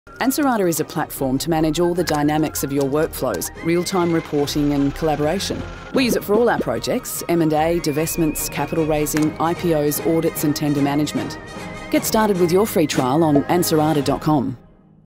Ansarada is a platform to manage all the dynamics of your workflows, real-time reporting and collaboration. We use it for all our projects: M&A, divestments, capital raising, IPOs, audits and tender management. Get started with your free trial on ansarada.com.